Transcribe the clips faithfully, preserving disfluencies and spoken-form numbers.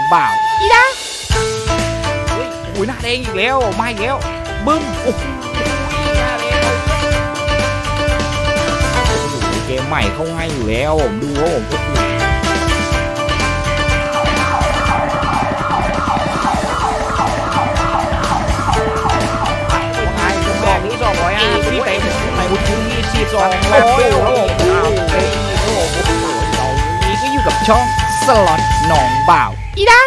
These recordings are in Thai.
บ่าวอีนะเฮ้ยโอ้ยหน้าแดงอีกแล้วมาอีกแล้วบึ้มโอ้โหหน้าแดงเกมใหม่เข้าง่ายอยู่แล้วผมดูว่าผมโอ้โหนี้สองร้อยห้าสิบเต็มในวุฒิที่สิบสองร้อยแล้วผมนี่ก็อยู่กับช่องสล็อตหนองบ่าวอีนะ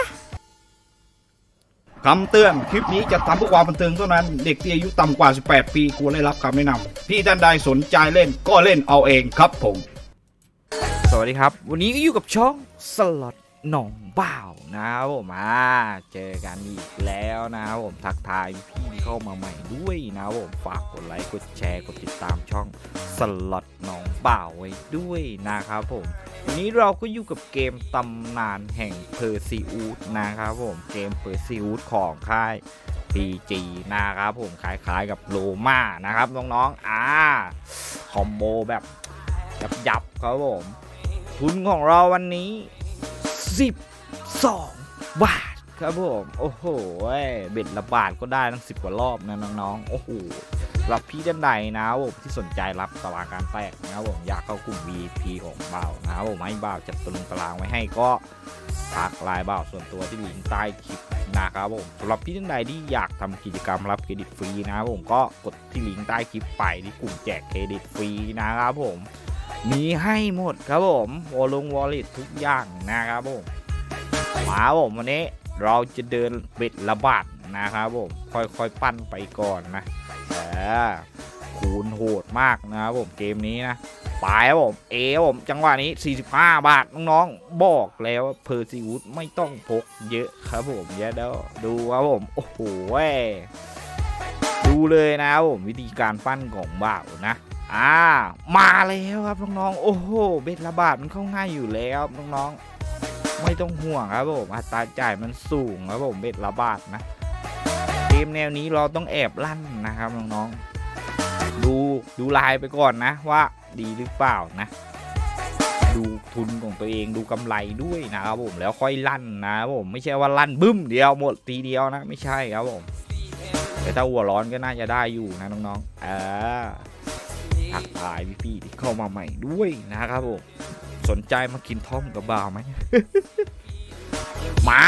คำเตือนคลิปนี้จะทำเพื่อความบันเทิงเท่านั้นเด็กที่อายุต่ำกว่าสิบแปดปีควรได้รับคำแนะนำที่ท่านใดสนใจเล่นก็เล่นเอาเองครับผมสวัสดีครับวันนี้ก็อยู่กับช่องสล็อตหนองบ่าวนะครับผมมาเจอกันอีกแล้วนะครับผมทักทายพี่เข้ามาใหม่ด้วยนะครับผมฝากกดไลค์กดแชร์กดติดตามช่องสล็อตหนองบ่าวไว้ด้วยนะครับผมวันนี้เราก็อยู่กับเกมตำนานแห่งเพอร์ซิอูดนะครับผมเกมเพอร์ซิอูดของค่าย พี จี นะครับผมคล้ายๆกับโลมานะครับน้องๆอ่าคอมโบแบบยับๆครับผมทุนของเราวันนี้สิบสองบาทครับผมโอ้โหเบ็ดละบาทก็ได้ทั้งสิบกว่ารอบนะน้องๆโอ้โหรับพี่ด้านใดนะผมที่สนใจรับตารางการแตกนะครับผมอยากเข้ากลุ่ม วี ไอ พี ของบ่าวนะครับผมให้บ่าวจัดตารางตารางไว้ให้ก็ทักไลน์บ่าวส่วนตัวที่ลิงก์ใต้คลิปนะครับผมสำหรับพี่ท่านใดที่อยากทำกิจกรรมรับเครดิตฟรีนะครับผมก็กดที่ลิงก์ใต้คลิปไปที่กลุ่มแจกเครดิตฟรีนะครับผมมีให้หมดครับผมวอลงวอลเล็ตทุกอย่างนะครับผมมาผมวันนี้เราจะเดินเบ็ดละบาทนะครับผมค่อยๆปั้นไปก่อนนะแต่คูณโหดมากนะครับผมเกมนี้นะปลายครับผมเอผมจังหวะนี้สี่สิบห้าบาทน้องๆบอกแล้วเพอร์ซิวูดไม่ต้องพกเยอะครับผมเดี๋ยวดูครับผมโอ้โหดูเลยนะครับผมวิธีการปั้นของบ่าวนะอ่ามาแล้วครับน้องๆโอ้โหเบ็ดละบาทมันเข้าง่ายอยู่แล้วน้องๆไม่ต้องห่วงครับผมอัตราจ่ายมันสูงครับผมเบ็ดละบาทนะเกมแนวนี้เราต้องแอบลั่นนะครับน้องๆดูดูลายไปก่อนนะว่าดีหรือเปล่านะดูทุนของตัวเองดูกำไรด้วยนะครับผมแล้วค่อยลั่นนะผมไม่ใช่ว่าลั่นบึ้มเดียวหมดทีเดียวนะไม่ใช่ครับผมแต่ถ้าหัวร้อนก็น่าจะได้อยู่นะน้องๆอ่าทักทายพี่ๆที่เข้ามาใหม่ด้วยนะครับผมสนใจมากินท่อมกับบ่าวไหม มา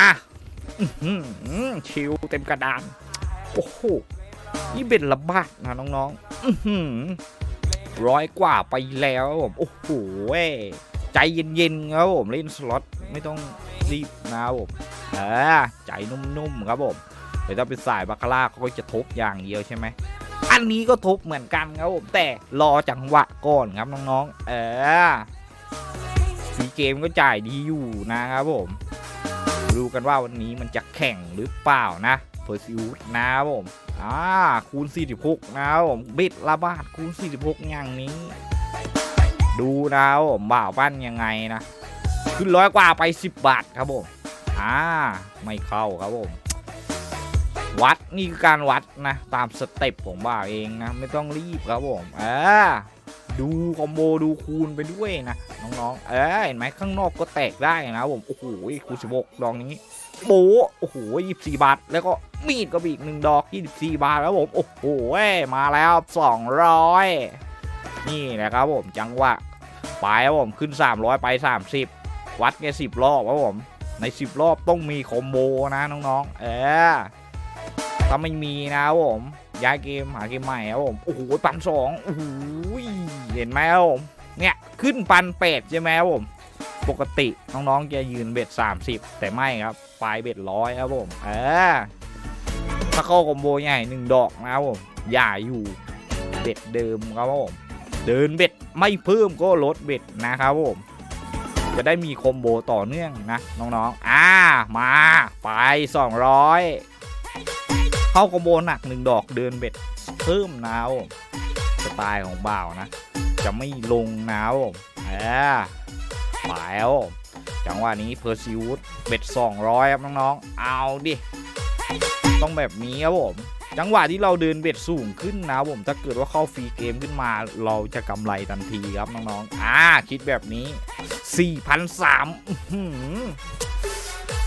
ชิวเต็มกระดานโอ้โหนี่เป็นระบาดนะน้องๆร้อยกว่าไปแล้วผมโอ้โหใจเย็นๆครับผมเล่นสล็อตไม่ต้องรีบนะผมเออใจนุ่มๆครับผมแต่ถ้าเป็นสายบาคาร่าเขาก็จะทบอย่างเดียวใช่ไหมอันนี้ก็ทบเหมือนกันครับผมแต่รอจังหวะก่อนครับน้องๆเออสีเกมก็จ่ายดีอยู่นะครับผมดูกันว่าวันนี้มันจะแข่งหรือเปล่านะเพอร์ซิวดนะครับผมอ่าคูณสี่สิบหกนะครับผมเบ็ดละบาทคูณสี่สิบหกอย่างนี้ดูนะครับผมบ่าวปั้นยังไงนะขึ้นร้อยกว่าไปสิบบาทครับผมอ่าไม่เข้าครับผมวัดนี่คือการวัดนะตามสเต็ปของบ่าวเองนะไม่ต้องรีบครับผมเออดูคอมโบดูคูณไปด้วยนะน้องๆเออเห็นไหมข้างนอกก็แตกได้นะผมโอ้โหคูณสิบหกดอกนี้โบโอ้โหยี่สิบสี่บาทแล้วก็มีดก็บีกหนึ่งดอกยี่สิบสี่บาทแล้วผมโอ้โหมาแล้วสองร้อยนี่แหละครับผมจังหวะไปครับผมขึ้นสามร้อยไปสามสิบวัดแค่สิบรอบครับผมในสิบรอบต้องมีคอมโบนะน้องๆเออถ้าไม่มีนะครับผมย้ายเกมหาเกมใหม่ครับผมโอ้โหปันสองโอ้โหเห็นไหมครับผมเนี่ยขึ้นปันเป็ดใช่ไหมครับผมปกติน้องๆจะยืนเบ็ดสามสิบแต่ไม่ครับปลายเบ็ดร้อยครับผมเออถ้าเข้าคอมโบใหญ่หนึ่งดอกนะครับผมอย่าอยู่เบ็ดเดิมครับผมเดินเบ็ดไม่เพิ่มก็ลดเบ็ดนะครับผมจะได้มีคอมโบต่อเนื่องนะน้องๆอ่ามาไปสองร้อยเข้าคอมโบหนักหนึ่งดอกเดินเบ็ดเพิ่มนะผมสไตล์ของบ่าวนะจะไม่ลงนะผมเออไปแล้วจังหวะนี้เพอร์ซิวดเบ็ดสองร้อยครับน้องๆเอาดิต้องแบบนี้ครับผมจังหวะที่เราเดินเบ็ดสูงขึ้นนะผมถ้าเกิดว่าเข้าฟรีเกมขึ้นมาเราจะกำไรทันทีครับน้องๆอ่าคิดแบบนี้ สี่พันสามร้อย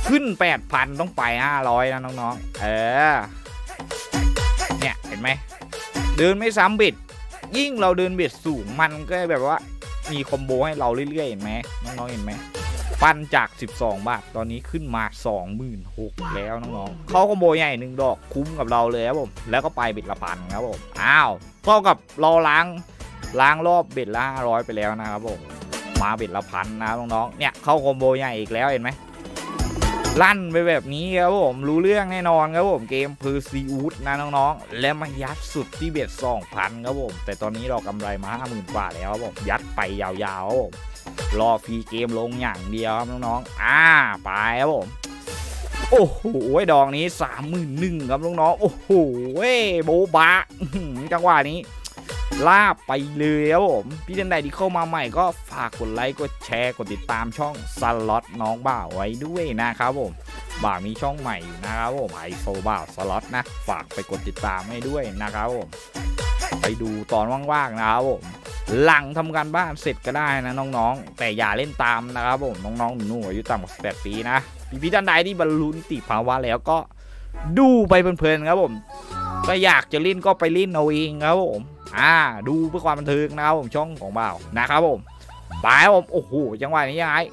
ขึ้น แปดพัน ต้องไปห้าร้อยนะน้องๆเออเนี่ยเห็นไหมเดินไม่ซ้ำบิดยิ่งเราเดินเบ็ดสูงมันก็แบบว่ามีคอมโบให้เราเรื่อยๆเห็นไหมน้องๆเห็นไหมปั้นจากสิบสองบาทตอนนี้ขึ้นมา สองหมื่นหกพัน แล้วน้องๆเข้าคอมโบใหญ่หนึ่งดอกคุ้มกับเราเลยครับผมแล้วก็ไปเบ็ดละพันครับผมอ้าวเท่ากับเราล้างล้างรอบเบ็ดละห้าร้อยไปแล้วนะครับผมมาเบ็ดละพันนะน้องๆเนี่ยเข้าคอมโบใหญ่อีกแล้วเห็นไหมลั่นไปแบบนี้ครับผมรู้เรื่องแน่นอนครับผมเกมเพอร์ซิวูดนะน้องๆและมายัดสุดที่เบ็ด สองพัน ครับผมแต่ตอนนี้เรากำไรมา ห้าหมื่น กว่าแล้วครับผมยัดไปยาวๆครับผมรอฟรีเกมลงอย่างเดียวครับน้องๆอ่าไปครับผมโอ้โหดอกนี้ สามหมื่นหนึ่งพัน ครับน้องๆโอ้โหโบบะจังหวะนี้ลาบไปเลยครับผมพี่ท่านใดที่เข้ามาใหม่ก็ฝากกดไลค์กดแชร์กดติดตามช่องสล็อตน้องบ่าวไว้ด้วยนะครับผมบ่าวมีช่องใหม่อยู่นะครับผมไอโฟบ่าวสล็อตนะฝากไปกดติดตามให้ด้วยนะครับผมไปดูตอนว่างๆนะครับผมหลังทำการบ้านเสร็จก็ได้นะน้องๆแต่อย่าเล่นตามนะครับผมน้องๆหนูๆอายุต่ำกว่าสิบแปดปีนะพี่ท่านใดที่บรรลุนิติภาวะแล้วก็ดูไปเพลินๆครับผมก็อยากจะเล่นก็ไปเล่นเอาเองครับผมอ่าดูเพื่อความบันเทิงนะครับผมช่องของบ่าวนะครับผมบายผมโอ้โหจังหวะนี้ยังไง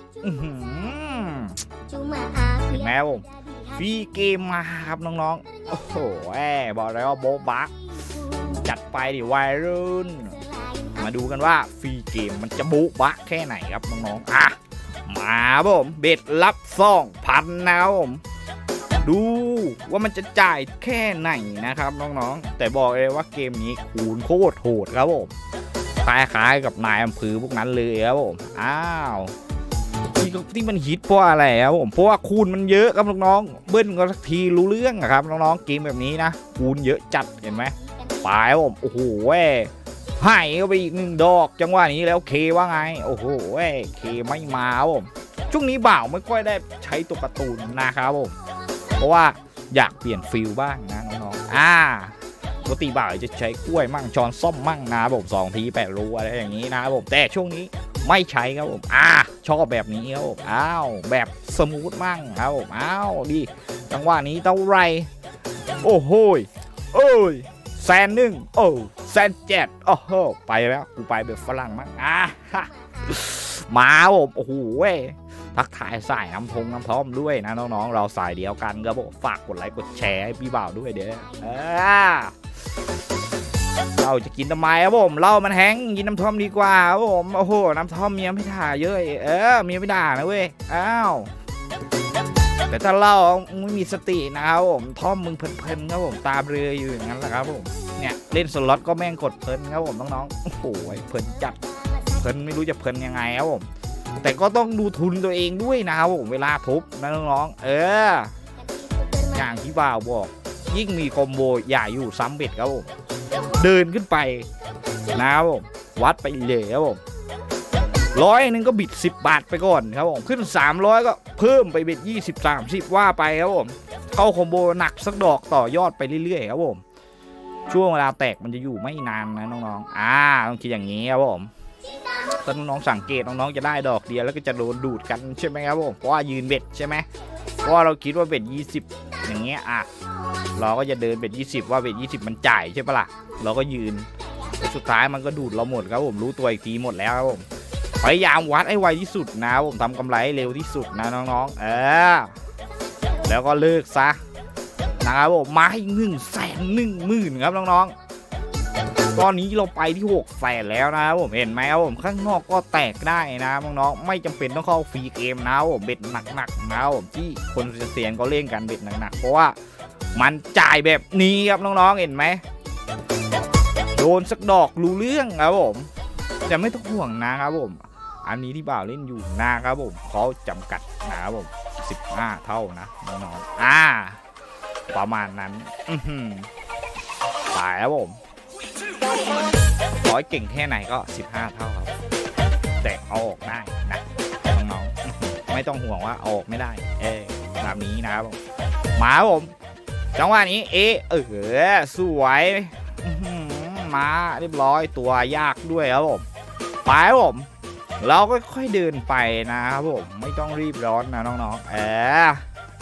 ถึงแม้ผมฟรีเกมมาครับน้องๆโอ้โหแอบบอกแล้วว่าโบ๊ะบักจัดไปดิวัยรุ่นมาดูกันว่าฟรีเกมมันจะโบ๊ะบักแค่ไหนครับน้องๆอ่ะมาผมเบ็ดรับสองพันนะครับผมดูว่ามันจะจ่ายแค่ไหนนะครับน้องๆแต่บอกเลยว่าเกมนี้คูณโคตรโหดครับผมคล้ายๆกับนายอำเภอพวกนั้นเลยครับผมอ้าวที่ที่มันฮิตเพราะอะไรครับผมเพราะว่าคูณมันเยอะครับน้องๆเบิ้ลก็สักทีรู้เรื่องครับน้องๆเกมแบบนี้นะคูณเยอะจัดเห็นไหมปลายครับผมโอ้โหให้เข้าไปอีกหนึ่งดอกจังหวะนี้แล้วเคว่าไงโอ้โหเคไม่มาครับผมช่วงนี้บ่าวไม่ค่อยได้ใช้ตัวการ์ตูนนะครับผมเพราะว่าอยากเปลี่ยนฟิลบ้างนะน้องๆอ่าปกติบ่าวจะใช้กล้วยมั่งช้อนส้อมมั่งนะผมสองทีแปดรูอะไรอย่างนี้นะผมแต่ช่วงนี้ไม่ใช้ครับผมอ่าชอบแบบนี้ครับผมอ้าวแบบสมูทมั่งครับผมอ้าวดีจังหวะนี้เท่าไรโอ้โหโอ้ยแสนหนึ่งโอ้แสนเจ็ดโอ้โหไปแล้วกูไปแบบฝรั่งมั่งอ่ามาผมโอ้โหทักทายสายน้ำทงน้ำท่อมด้วยนะน้องๆเราสายเดียวกันครับผมฝากกดไลค์กดแชร์ให้พี่บ่าวด้วยเด้อเออเราจะกินทำไมครับผมเหล้ามันแห้งกินน้ำท่อมดีกว่าครับผมโอ้โหน้ำท่อมเมียไม่ด่าเยอะเออเมียไม่ด่านะเว้ยอ้าวแต่ถ้าเหล้าไม่มีสตินะครับผมท่อมมึงเพลินๆครับผมตาเบลออยู่อย่างนั้นแหละครับผมเนี่ยเล่นสล็อตก็แม่งกดเพลินครับผมน้องๆโอ้โหเพลินจัดเพลินไม่รู้จะเพลินยังไงครับผมแต่ก็ต้องดูทุนตัวเองด้วยนะครับผมเวลาทุบนะน้องๆเอออย่างที่บ่าวบอกยิ่งมีคอมโบอย่าอยู่ซ้ำเบ็ดครับผมเดินขึ้นไปนะครับผมวัดไปเลยครับผมร้อยหนึ่งก็บิดสิบบาทไปก่อนครับผมขึ้นสามร้อยก็เพิ่มไปเบ็ดยี่สิบสามสิบว่าไปครับผมเข้าคอมโบหนักสักดอกต่อยอดไปเรื่อยๆครับผมช่วงเวลาแตกมันจะอยู่ไม่นานนะน้องๆอ่าต้องคิดอย่างนี้ครับผมถ้าน้องๆสังเกตน้องๆจะได้ดอกเดียวแล้วก็จะโดนดูดกันใช่ไหมครับผมเพราะว่ายืนเบ็ดใช่ไหมเพราะว่าเราคิดว่าเบ็ดยี่สิบอย่างเงี้ยอ่ะเราก็จะเดินเบ็ดยี่สิบว่าเบ็ดยี่สิบมันจ่ายใช่ปะล่ะเราก็ยืนสุดท้ายมันก็ดูดเราหมดครับผมรู้ตัวอีกทีหมดแล้วครับผมพยายามวัดให้ไวที่สุดนะผมทำกำไรให้เร็วที่สุดนะน้องๆเออแล้วก็เลิกซะนะครับผมมาให้หนึ่งแสนหนึ่งหมื่นครับน้องๆตอนนี้เราไปที่หกแสนแล้วนะครับผมเห็นไหมครับผมข้างนอกก็แตกได้นะน้องๆไม่จำเป็นต้องเข้าฟรีเกมนะผมเบ็ดหนักๆนะผมที่คนเสียนก็เล่นกันเบ็ดหนักๆเพราะว่ามันจ่ายแบบนี้ครับน้องๆเห็นไหมโดนสักดอกรู้เรื่องครับผมจะไม่ต้องห่วงนะครับผมอันนี้ที่บ่าวเล่นอยู่นะครับผมเขาจำกัดนะครับผมสิบห้าเท่านะน้องๆอ่าประมาณนั้นอือหือตายครับผมร้อยเก่งแค่ไหนก็สิบห้าเท่าครับแต่เอาออกได้นะน้องๆไม่ต้องห่วงว่าเอาออกไม่ได้เออแบบนี้นะครับผมมาครับผมจังหวะนี้เอเออสวยมาเรียบร้อยตัวยากด้วยครับผมไปครับผมเราก็ค่อยเดินไปนะครับผมไม่ต้องรีบร้อนนะน้องๆเออ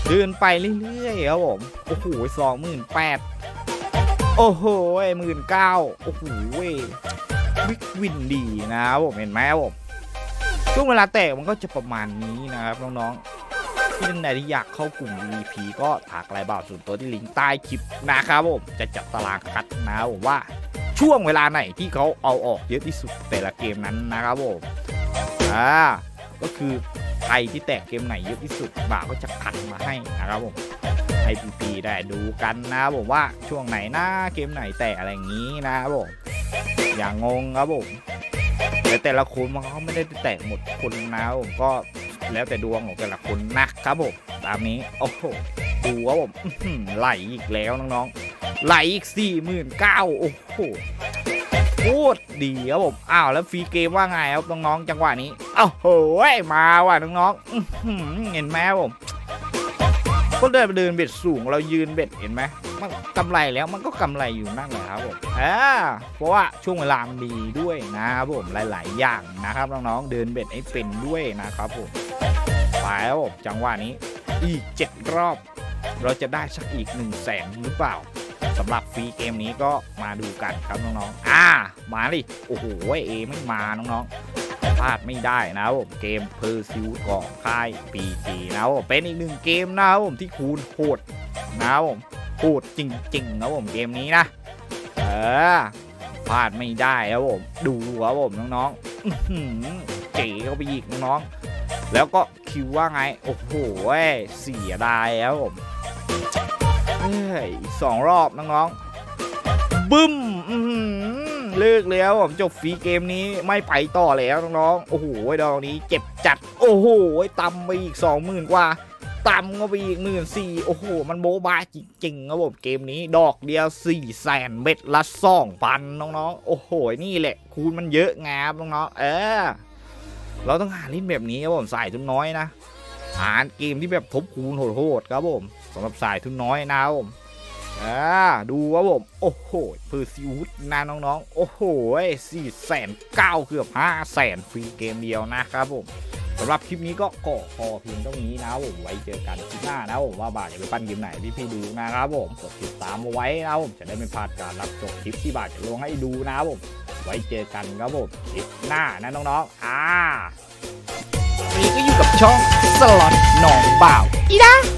เดินไปเรื่อยๆครับผมโอ้โหสองหมื่นแปดโอ้โหหมื่นเก้าโอ้โหวิกวินดีนะครับผมเห็นไหมครับผมช่วงเวลาแตกมันก็จะประมาณนี้นะครับน้องๆที่ท่านใดที่อยากเข้ากลุ่ม วี พี ก็ถักรายบ่าวส่วนตัวที่ลิงก์ใต้คลิปนะครับผมจะจัดตารางคัดนะครับผมว่าช่วงเวลาไหนที่เขาเอาออกเยอะที่สุดแต่ละเกมนั้นนะครับผมอ่าก็คือใครที่แตกเกมไหนเยอะที่สุดบ่าวก็จะคัดมาให้นะครับผมให้พี่ๆได้ดูกันนะครับผมว่าช่วงไหนหน้าเกมไหนแตกอะไรอย่างนี้นะครับผมอย่างงงครับผมแต่แต่ละคนมันก็ไม่ได้แตกหมดคนนะครับผมก็แล้วแต่ดวงของแต่ละคนนะครับผมตามนี้โอ้โหดูครับผมไหลอีกแล้วน้องๆไหลอีกสี่หมื่นเก้าโอ้โหโคตรดีครับผมอ้าวแล้วฟรีเกมว่าไงครับน้องๆจังหวะนี้อ้าวโหมาว่ะน้องๆเห็นไหมครับผมก็เดินไปเดินเบ็ดสูงเรายืนเบ็ดเห็นไหมมันกำไรแล้วมันก็กำไรอยู่นั่นแหละครับผมอ่าเพราะว่าช่วงเวลามันดีด้วยนะครับผมหลายๆอย่างนะครับน้องๆเดินเบ็ดให้เป็นด้วยนะครับผมไปแล้วผมจังหวะนี้อีกเจ็ดรอบเราจะได้สักอีกหนึ่งแสนหรือเปล่าสำหรับฟรีเกมนี้ก็มาดูกันครับน้องๆอ่ามาดิโอ้โหเอไม่มาน้องๆพลาดไม่ได้นะครับผมเกมเพอร์ซิวของค่าย พี จี นะครับผมเป็นอีกหนึ่งเกมนะครับผมที่คูณโหดนะครับผมโหดจริงๆนะครับผมเกมนี้นะเออพลาดไม่ได้ครับผมดูครับผมน้องๆเจ๋เข้าไปอีกน้องๆแล้วก็คิวว่าไงโอ้โหเสียดายครับผมเอ้ยอีกสองรอบน้องๆบึ้มเลิกแล้วผมจบฟรีเกมนี้ไม่ไปต่อแล้วน้องๆโอ้โหดอกนี้เจ็บจัดโอ้โหต่ำไปอีกสองหมื่นกว่าต่ำก็ไปอีกหมื่นสี่โอ้โหมันโบ๊ะบ้าจริงๆครับผมเกมนี้ดอกเดียวสี่แสนเม็ดละสองพันน้องๆโอ้โหนี่แหละคูณมันเยอะงามน้องๆเออเราต้องหาเล่นแบบนี้ครับผมสายทุนน้อยนะหาเกมที่แบบทบคูณโหดๆครับผมสำหรับสายทุนน้อยนะครับผมอ่าดูครับผมโอ้โหเพอร์ซิวดนะน้องๆโอ้โหสี่แสนเก้าเกือบห้าแสนฟรีเกมเดียวนะครับผมสำหรับคลิปนี้ก็ก่อพอเพียงเท่านี้นะผมไว้เจอกันคลิปหน้านะผมว่าบ่าวจะไปปั้นเกมไหนพี่พี่ดูนะครับผมกดติดตามเอาไว้นะผมจะได้ไม่พลาดการรับชมคลิปที่บ่าวจะลงให้ดูนะครับผมไว้เจอกันครับผมคลิปหน้านะน้องๆอ่าวันนี้ก็อยู่กับช่องสล็อตหนองบ่าวอีด้า